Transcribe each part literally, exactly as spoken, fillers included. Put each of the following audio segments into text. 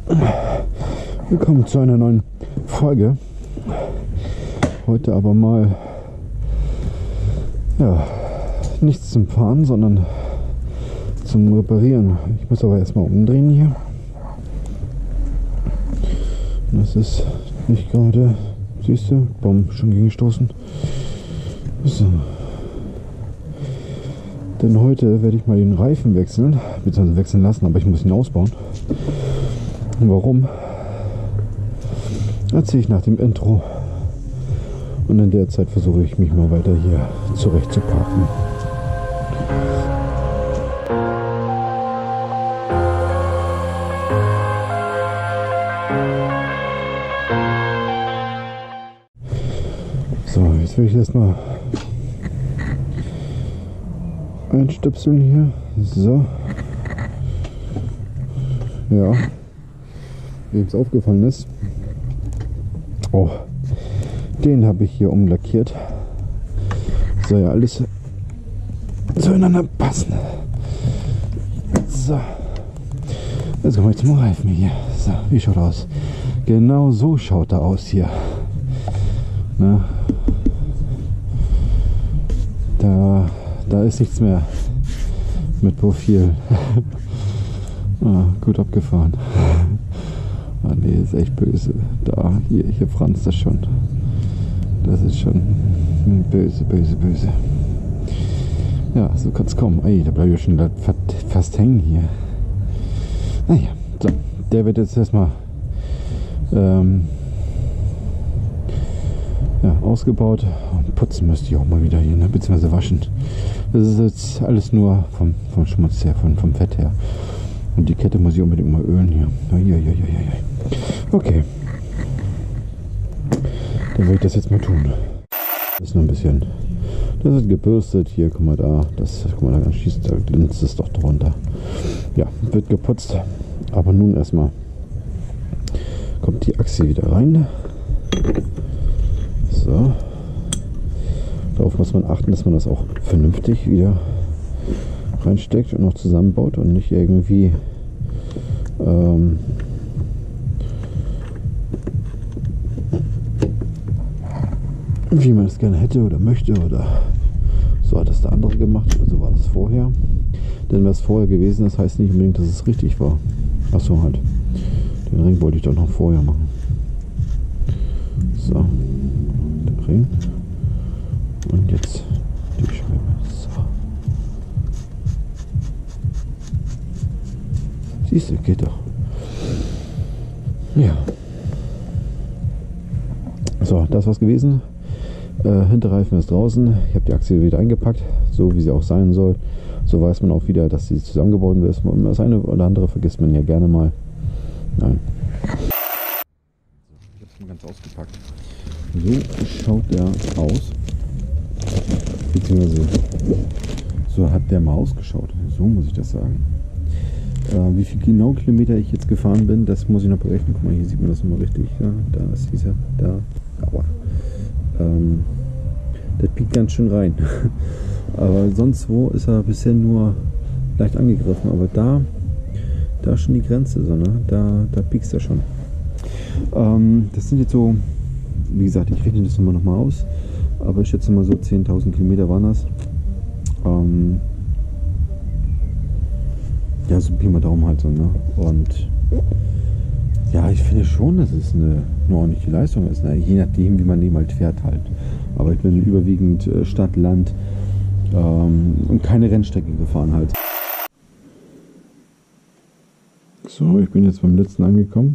Willkommen zu einer neuen Folge. Heute aber mal ja, nichts zum Fahren, sondern zum Reparieren. Ich muss aber erstmal umdrehen hier. Das ist nicht gerade, siehst du, Baum schon gegengestoßen. So. Denn heute werde ich mal den Reifen wechseln, beziehungsweise wechseln lassen, aber ich muss ihn ausbauen. Und warum? Erzähle ich nach dem Intro. Und in der Zeit versuche ich mich mal weiter hier zurecht zu parken. So, jetzt will ich erstmal einstöpseln hier. So. Ja. Wem es aufgefallen ist. Oh. Den habe ich hier umlackiert. Soll ja alles zueinander passen. So. Jetzt kommen wir zum Reifen hier. So, wie schaut er aus? Genau so schaut er aus hier. Na, da, da ist nichts mehr mit Profil. Ah, gut abgefahren. Ah, nee, ist echt böse. Da, hier, hier franzt das schon. Das ist schon böse, böse, böse. Ja, so kann es kommen. Ey, da bleibe ich schon fast hängen hier. Naja, so. Der wird jetzt erstmal ähm, ja, ausgebaut. Putzen müsste ich auch mal wieder hier, ne? Beziehungsweise waschen. Das ist jetzt alles nur vom, vom Schmutz her, vom, vom Fett her. Und die Kette muss ich unbedingt mal ölen hier. Okay. Dann werde ich das jetzt mal tun. Das ist nur ein bisschen. Das ist gebürstet. Hier, guck mal da. Das, guck mal, da schießt, da glänzt es doch drunter. Ja, wird geputzt. Aber nun erstmal kommt die Achse wieder rein. So. Darauf muss man achten, dass man das auch vernünftig wieder reinsteckt und noch zusammenbaut und nicht irgendwie ähm, wie man es gerne hätte oder möchte, oder so hat es der andere gemacht oder so war das vorher. Denn was vorher gewesen ist, heißt nicht unbedingt, dass es richtig war. Achso, halt. Den Ring wollte ich doch noch vorher machen. So. Der Ring. Und jetzt die Scheibe. So. Siehst du, geht doch. Ja. So, das war's gewesen. Äh, Hinterreifen ist draußen. Ich habe die Achse wieder eingepackt, so wie sie auch sein soll. So weiß man auch wieder, dass sie zusammengebaut ist. Das eine oder andere vergisst man ja gerne mal. Nein. Ich habe es mal ganz ausgepackt. So schaut der aus. Beziehungsweise so hat der mal ausgeschaut. So muss ich das sagen. Äh, wie viel genau Kilometer ich jetzt gefahren bin, das muss ich noch berechnen. Guck mal, hier sieht man das nochmal richtig. Ja, da ist dieser, da. Aua. Ähm, das piekt ganz schön rein. Aber sonst wo ist er bisher nur leicht angegriffen. Aber da, da ist schon die Grenze, so, ne? Da, da piekst er schon. Ähm, das sind jetzt so, wie gesagt, ich rechne das nochmal noch mal aus. Aber ich schätze mal so zehntausend Kilometer waren das. Ähm, ja, so Pi mal Daumen halt so, ne? Und ja, ich finde schon, dass es eine, eine ordentliche Leistung ist, ne? Je nachdem, wie man eben halt fährt halt. Aber ich bin überwiegend äh, Stadt, Land ähm, und keine Rennstrecke gefahren halt. So, ich bin jetzt beim letzten angekommen.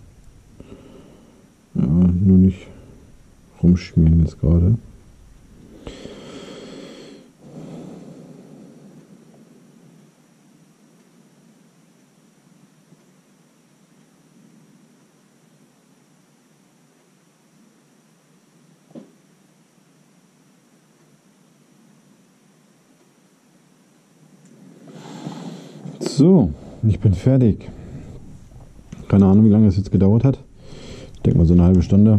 Ja, nur nicht rumschmieren jetzt gerade. So, ich bin fertig. Keine Ahnung, wie lange es jetzt gedauert hat. Ich denke mal so eine halbe Stunde.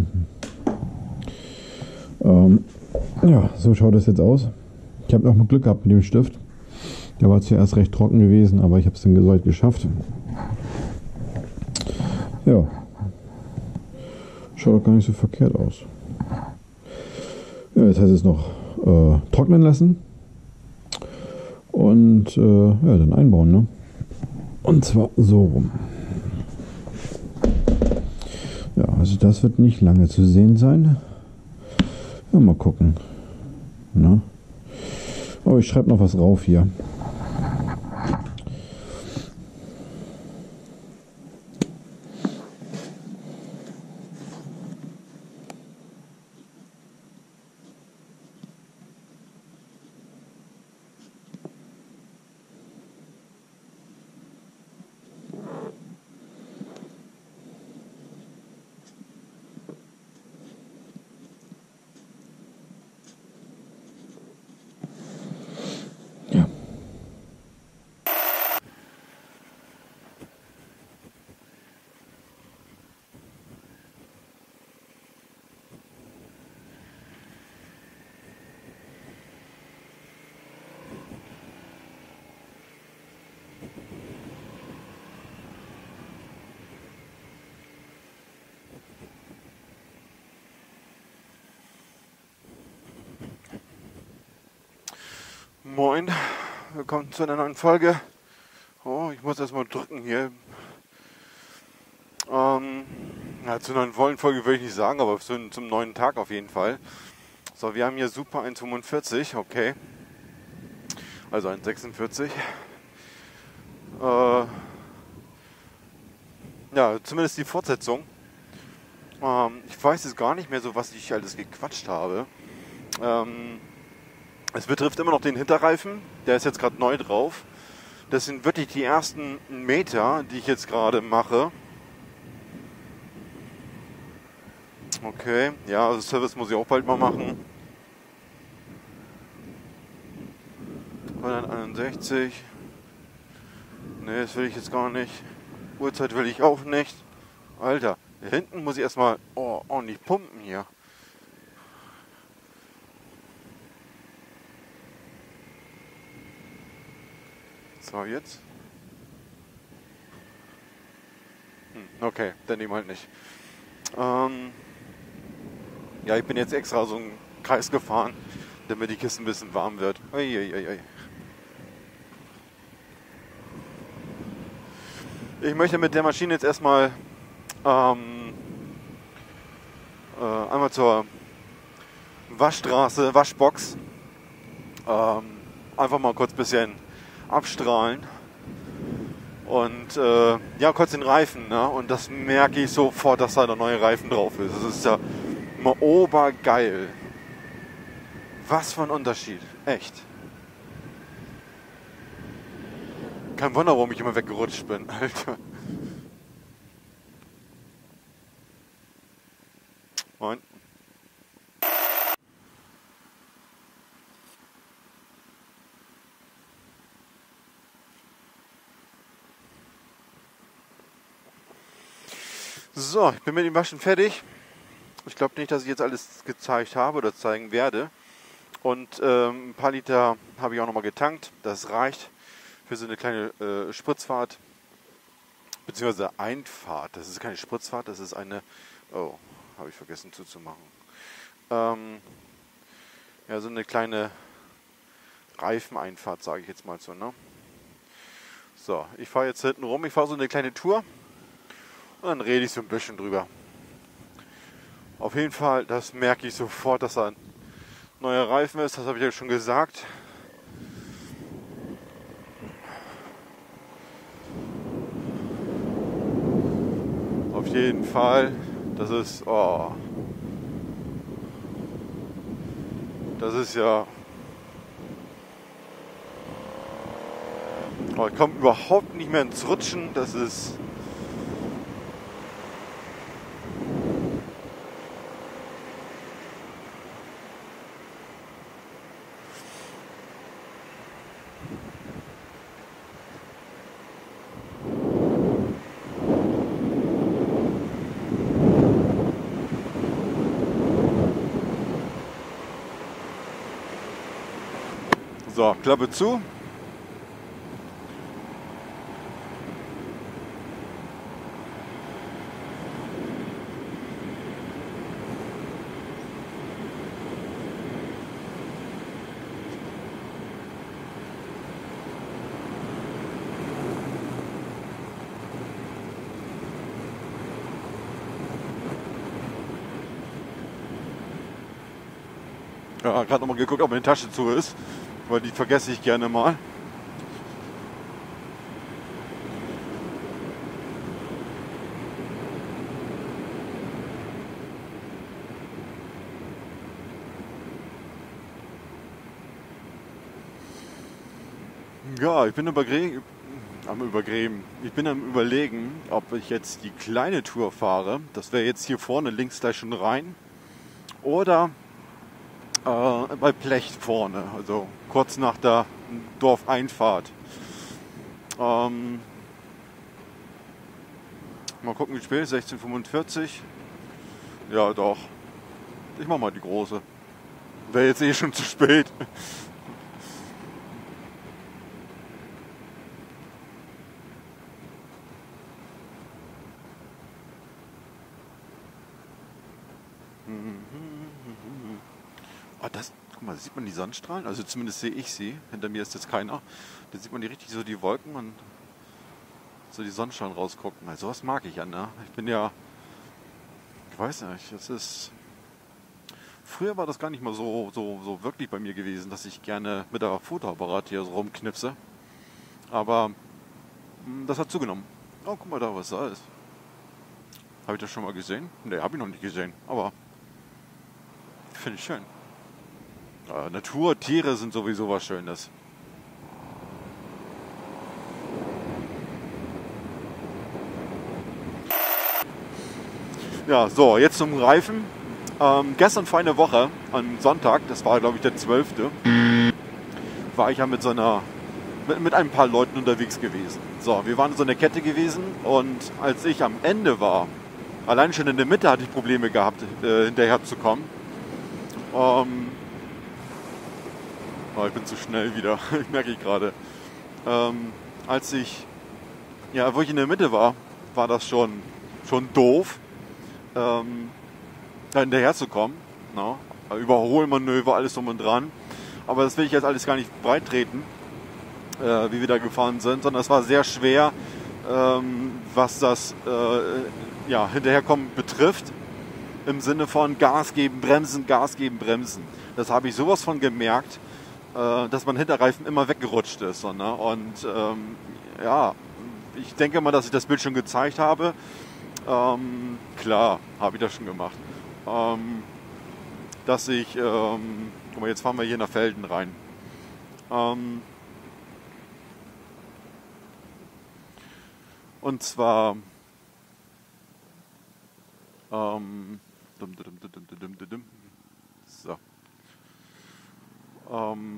Ähm, ja, so schaut das jetzt aus. Ich habe noch mal Glück gehabt mit dem Stift. Der war zuerst recht trocken gewesen, aber ich habe es dann soweit geschafft. Ja. Schaut doch gar nicht so verkehrt aus. Ja, jetzt heißt es noch äh, trocknen lassen und äh, ja, dann einbauen, ne? Und zwar so rum. Ja, also das wird nicht lange zu sehen sein. Ja, mal gucken. Ne? Aber ich schreibe noch was rauf hier. Ja. Moin, willkommen zu einer neuen Folge. Oh, ich muss erstmal drücken hier. Ähm, ja, zu einer neuen Folge würde ich nicht sagen, aber zu, zum neuen Tag auf jeden Fall. So, wir haben hier Super eins Komma fünfundvierzig, okay. Also eins Komma sechsundvierzig. Äh, ja, zumindest die Fortsetzung. Ähm, ich weiß jetzt gar nicht mehr so, was ich alles gequatscht habe. Ähm, Es betrifft immer noch den Hinterreifen, der ist jetzt gerade neu drauf. Das sind wirklich die ersten Meter, die ich jetzt gerade mache. Okay, ja, also Service muss ich auch bald mal machen. hunderteinundsechzig. Ne, das will ich jetzt gar nicht. Uhrzeit will ich auch nicht. Alter, hier hinten muss ich erstmal oh, ordentlich pumpen hier. So, jetzt. Hm, okay, dann eben halt nicht. Ähm, ja, ich bin jetzt extra so einen Kreis gefahren, damit die Kiste ein bisschen warm wird. Uiuiui. Ich möchte mit der Maschine jetzt erstmal ähm, äh, einmal zur Waschstraße, Waschbox, ähm, einfach mal kurz ein bisschen abstrahlen und äh, ja, kurz den Reifen, ne? Und das merke ich sofort, dass da der neue Reifen drauf ist. Das ist ja immer obergeil. Was für ein Unterschied, echt. Kein Wunder, warum ich immer weggerutscht bin, Alter. Moin. So, ich bin mit dem Waschen fertig. Ich glaube nicht, dass ich jetzt alles gezeigt habe oder zeigen werde. Und ähm, ein paar Liter habe ich auch nochmal getankt. Das reicht für so eine kleine äh, Spritzfahrt. Beziehungsweise Einfahrt. Das ist keine Spritzfahrt, das ist eine... Oh, habe ich vergessen zuzumachen. Ähm, ja, so eine kleine Reifeneinfahrt, sage ich jetzt mal so, ne? So, ich fahre jetzt hinten rum. Ich fahre so eine kleine Tour. Und dann rede ich so ein bisschen drüber. Auf jeden Fall, das merke ich sofort, dass da ein neuer Reifen ist. Das habe ich ja schon gesagt. Auf jeden Fall. Das ist... Oh. Das ist ja... Oh, ich komme überhaupt nicht mehr ins Rutschen. Das ist... So, Klappe zu. Ja, gerade nochmal geguckt, ob meine Tasche zu ist, weil die vergesse ich gerne mal. Ja, ich bin übergre- am Übergräben. Ich bin am Überlegen, ob ich jetzt die kleine Tour fahre. Das wäre jetzt hier vorne links gleich schon rein. Oder äh, bei Plecht vorne, also kurz nach der Dorfeinfahrt. Ähm, mal gucken, wie spät, sechzehn Uhr fünfundvierzig. Ja, doch. Ich mach mal die große. Wäre jetzt eh schon zu spät. Oh, das, guck mal, sieht man die Sonnenstrahlen? Also zumindest sehe ich sie. Hinter mir ist jetzt keiner. Da sieht man die richtig so die Wolken und so die Sonnenstrahlen rausgucken. Also sowas mag ich ja, ne? Ich bin ja, ich weiß nicht, das ist... Früher war das gar nicht mal so, so, so wirklich bei mir gewesen, dass ich gerne mit der Fotoapparat hier so rumknipse. Aber mh, das hat zugenommen. Oh, guck mal da, was da ist. Habe ich das schon mal gesehen? Ne, habe ich noch nicht gesehen. Aber finde ich schön. Äh, Natur, Tiere sind sowieso was Schönes. Ja, so, jetzt zum Reifen. Ähm, gestern vor einer Woche, am Sonntag, das war glaube ich der zwölfte, war ich ja mit so einer, mit, mit ein paar Leuten unterwegs gewesen. So, wir waren in so einer Kette gewesen und als ich am Ende war, allein schon in der Mitte hatte ich Probleme gehabt, äh, hinterher zu kommen. Ähm, oh, ich bin zu schnell wieder, ich merke ich gerade. Ähm, als ich, ja, wo ich in der Mitte war, war das schon, schon doof, ähm, da hinterher zu kommen. No? Überholmanöver, alles drum und dran. Aber das will ich jetzt alles gar nicht breit treten, äh, wie wir da gefahren sind, sondern es war sehr schwer, ähm, was das äh, ja, Hinterherkommen betrifft. Im Sinne von Gas geben, bremsen, Gas geben, bremsen. Das habe ich sowas von gemerkt, äh, dass mein Hinterreifen immer weggerutscht ist. So, ne? Und ähm, ja, ich denke mal, dass ich das Bild schon gezeigt habe. Ähm, klar, habe ich das schon gemacht. Ähm, dass ich, ähm, guck mal, jetzt fahren wir hier nach Felden rein. Ähm, und zwar, ähm, dum, dum, dum, dum, dum, dum, dum. So. Ähm,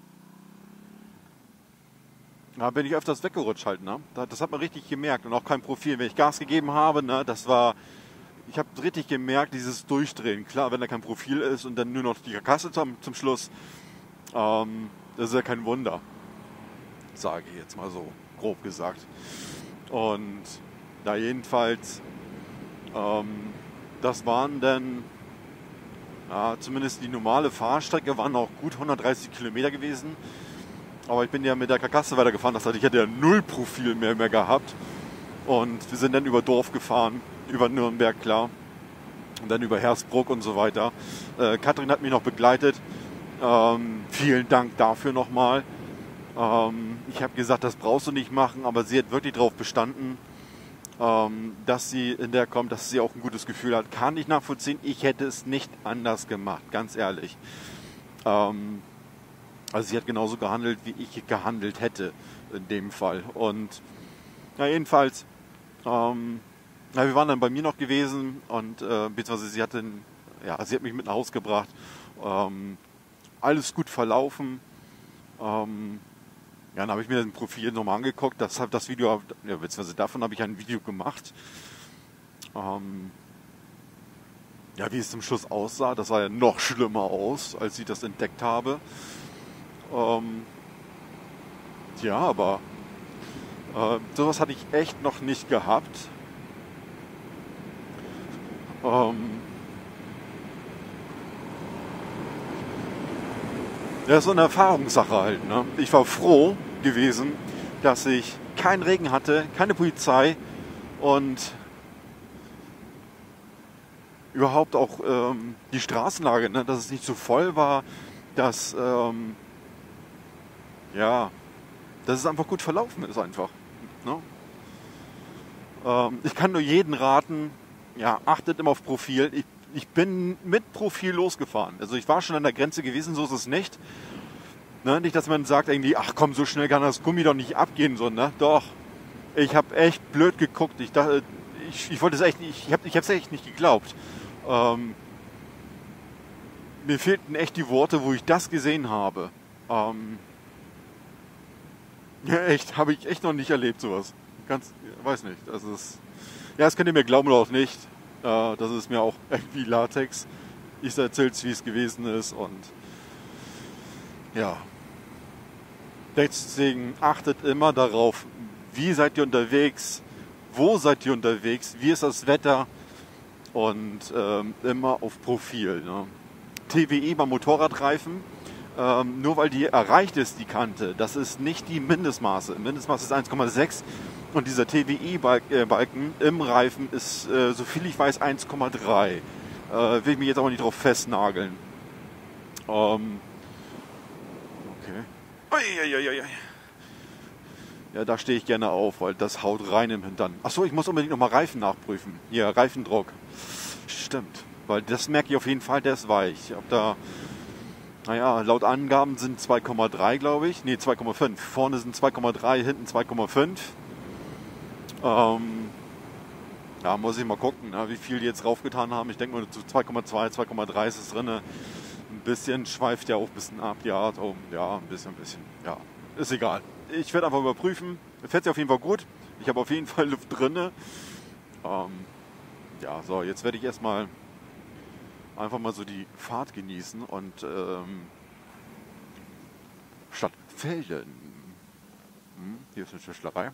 da bin ich öfters weggerutscht halt, ne? Das hat man richtig gemerkt und auch kein Profil. Wenn ich Gas gegeben habe, ne, das war, ich habe richtig gemerkt, dieses Durchdrehen. Klar, wenn da kein Profil ist und dann nur noch die Karkasse zum, zum Schluss, ähm, das ist ja kein Wunder, sage ich jetzt mal so, grob gesagt. Und da jedenfalls, ähm, das waren dann, ja, zumindest die normale Fahrstrecke waren auch gut hundertdreißig Kilometer gewesen. Aber ich bin ja mit der Karkasse weitergefahren, das heißt, ich hatte ja null Profil mehr, mehr gehabt. Und wir sind dann über Dorf gefahren, über Nürnberg, klar. Und dann über Hersbruck und so weiter. Äh, Katrin hat mich noch begleitet. Ähm, vielen Dank dafür nochmal. Ähm, ich habe gesagt, das brauchst du nicht machen, aber sie hat wirklich darauf bestanden, ähm, dass sie in der kommt, dass sie auch ein gutes Gefühl hat. Kann ich nachvollziehen, ich hätte es nicht anders gemacht, ganz ehrlich. Ähm, also sie hat genauso gehandelt, wie ich gehandelt hätte in dem Fall. Und ja, jedenfalls, ähm, ja, wir waren dann bei mir noch gewesen und äh, beziehungsweise sie hat, den, ja, sie hat mich mit nach Hause gebracht. Ähm, alles gut verlaufen. Ähm, ja, dann habe ich mir das Profil nochmal angeguckt. Das, das Video, ja, beziehungsweise davon habe ich ein Video gemacht. Ähm, ja, wie es zum Schluss aussah, das sah ja noch schlimmer aus, als ich das entdeckt habe. Ähm, ja, aber äh, sowas hatte ich echt noch nicht gehabt. Ähm, ja, ist so eine Erfahrungssache halt, ne? Ich war froh gewesen, dass ich keinen Regen hatte, keine Polizei und überhaupt auch ähm, die Straßenlage, ne? Dass es nicht zu voll war, dass, ähm, ja, dass es einfach gut verlaufen ist einfach. Ne? Ähm, ich kann nur jeden raten, ja, achtet immer auf Profil. Ich, ich bin mit Profil losgefahren. Also ich war schon an der Grenze gewesen, so ist es nicht. Ne? Nicht, dass man sagt irgendwie, ach komm, so schnell kann das Gummi doch nicht abgehen, so, ne? Doch. Ich habe echt blöd geguckt. Ich dachte, ich, ich wollte es echt nicht, ich habe ich es echt nicht geglaubt. Ähm, mir fehlten echt die Worte, wo ich das gesehen habe. Ähm, ja, echt, habe ich echt noch nicht erlebt, sowas. Ganz, weiß nicht. Das ist, ja, das könnt ihr mir glauben oder auch nicht. Äh, das ist mir auch irgendwie Latex. Ich erzähle es, wie es gewesen ist und ja. Deswegen achtet immer darauf, wie seid ihr unterwegs, wo seid ihr unterwegs, wie ist das Wetter und ähm, immer auf Profil. Ne? T W I beim Motorradreifen, ähm, nur weil die erreicht ist, die Kante, das ist nicht die Mindestmaße. Mindestmaße ist eins Komma sechs und dieser T W I-Balken im Reifen ist, äh, so viel ich weiß, eins Komma drei. Äh, will ich mich jetzt aber nicht drauf festnageln. Ähm, okay. Uiuiuiui. Ja, da stehe ich gerne auf, weil das haut rein im Hintern. Achso, ich muss unbedingt nochmal Reifen nachprüfen. Hier, Reifendruck. Stimmt, weil das merke ich auf jeden Fall, der ist weich. Ob da, naja, laut Angaben sind zwei Komma drei, glaube ich. Ne, zwei Komma fünf. Vorne sind zwei Komma drei, hinten zwei Komma fünf. Ähm, ja, muss ich mal gucken, ne, wie viel die jetzt raufgetan haben. Ich denke mal, zu zwei Komma zwei, zwei Komma drei ist es drin. Ein bisschen schweift ja auch ein bisschen ab, die Art. Oh, ja, ein bisschen, ein bisschen. Ja, ist egal. Ich werde einfach überprüfen. Fährt sich auf jeden Fall gut. Ich habe auf jeden Fall Luft drin. Ähm, ja, so, jetzt werde ich erstmal einfach mal so die Fahrt genießen und ähm, Stadtfelden. Hm, hier ist eine Tischlerei.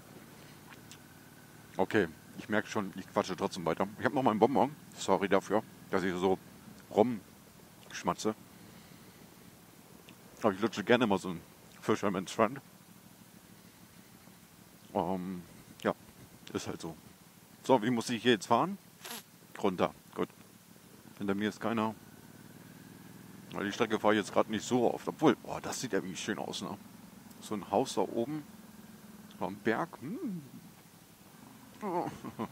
Okay, ich merke schon, ich quatsche trotzdem weiter. Ich habe noch mal einen Bonbon. Sorry dafür, dass ich so rumschmatze. Aber ich lutsche gerne mal so einen Fisherman's Friend. Ähm, ja, ist halt so. So, wie muss ich hier jetzt fahren? Runter. Gut. Hinter mir ist keiner. Die Strecke fahre ich jetzt gerade nicht so oft. Obwohl, boah, das sieht ja wirklich schön aus, ne? So ein Haus da oben. Am Berg. Hm. Oh.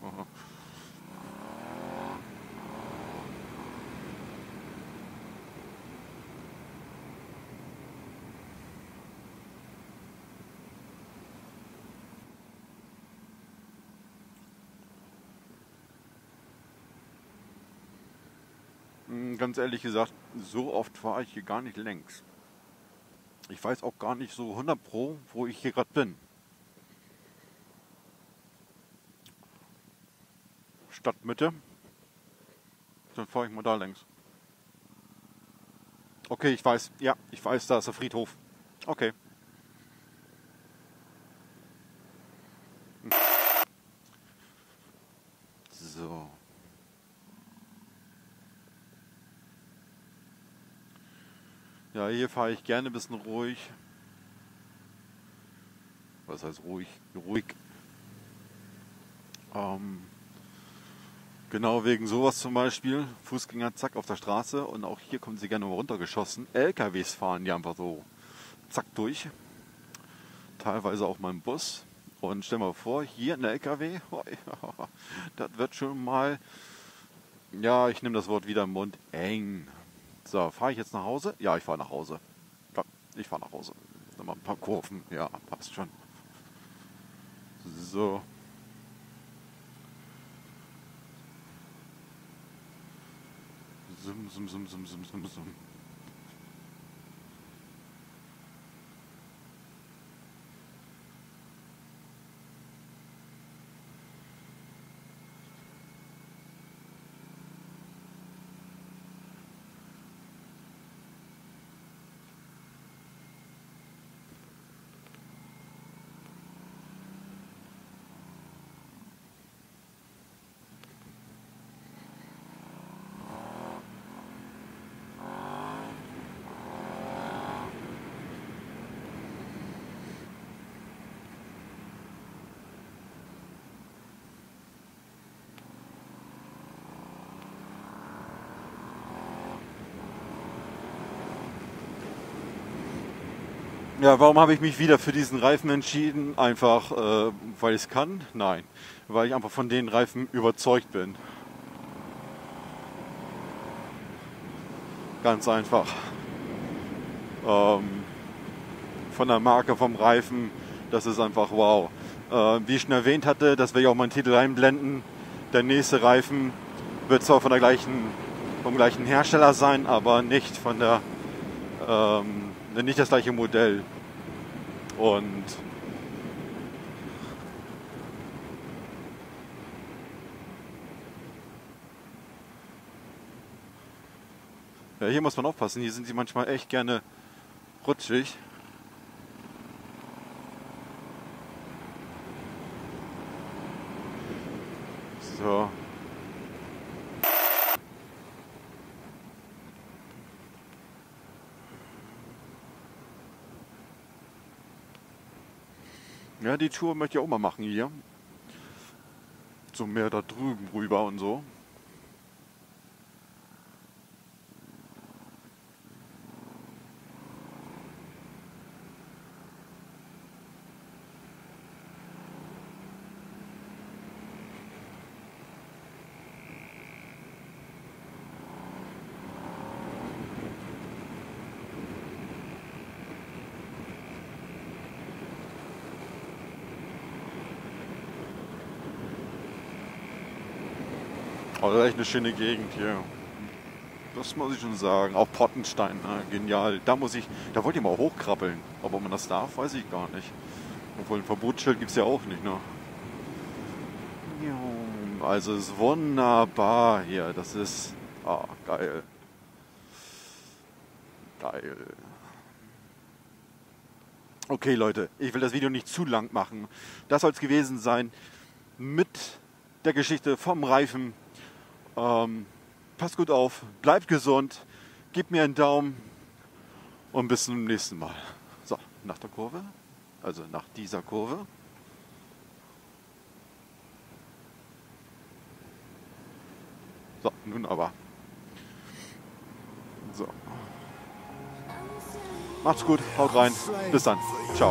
Ganz ehrlich gesagt, so oft fahre ich hier gar nicht längs. Ich weiß auch gar nicht so hundert Pro, wo ich hier gerade bin. Stadtmitte. Dann fahre ich mal da längs. Okay, ich weiß. Ja, ich weiß, da ist der Friedhof. Okay. So. Ja, hier fahre ich gerne ein bisschen ruhig. Was heißt ruhig? Ruhig. Ähm, genau wegen sowas zum Beispiel. Fußgänger zack auf der Straße und auch hier kommen sie gerne mal runtergeschossen. L K Ws fahren die einfach so zack durch. Teilweise auch mal im Bus. Und stell mal vor, hier ein L K W, das wird schon mal, ja, ich nehme das Wort wieder im Mund, eng. So, fahre ich jetzt nach Hause? Ja, ich fahre nach Hause. Ja, ich fahre nach Hause. Nochmal ein paar Kurven, ja, passt schon. So. Sum, sum, sum, sum, sum, sum, sum. Ja, warum habe ich mich wieder für diesen Reifen entschieden? Einfach, äh, weil ich es kann? Nein, weil ich einfach von den Reifen überzeugt bin. Ganz einfach. Ähm, von der Marke, vom Reifen, das ist einfach wow. Äh, wie ich schon erwähnt hatte, das werde ich auch mal in den Titel reinblenden. Der nächste Reifen wird zwar von der gleichen, vom gleichen Hersteller sein, aber nicht von der, ähm, nicht das gleiche Modell. Und ja, hier muss man aufpassen, hier sind sie manchmal echt gerne rutschig. So. Ja, die Tour möchte ich auch mal machen hier. So mehr da drüben rüber und so. Oh, das ist echt eine schöne Gegend hier. Das muss ich schon sagen. Auch Pottenstein, ne? Genial. Da muss ich, da wollte ich mal hochkrabbeln. Aber ob man das darf, weiß ich gar nicht. Obwohl ein Verbotsschild gibt es ja auch nicht, ne? Also es ist wunderbar hier. Das ist, ah, geil. Geil. Okay, Leute, ich will das Video nicht zu lang machen. Das soll es gewesen sein mit der Geschichte vom Reifen. Ähm, passt gut auf, bleibt gesund, gebt mir einen Daumen und bis zum nächsten Mal. So, nach der Kurve, also nach dieser Kurve. So, nun aber. So. Macht's gut, haut rein, bis dann, ciao.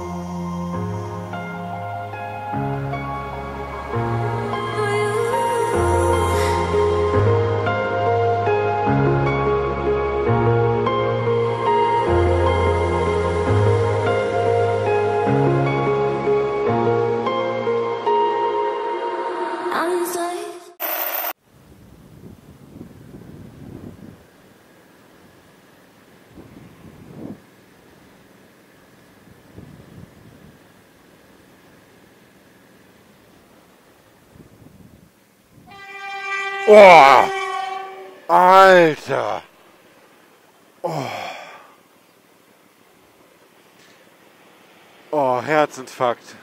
Oh, Alter. Oh. Oh, Herzinfarkt.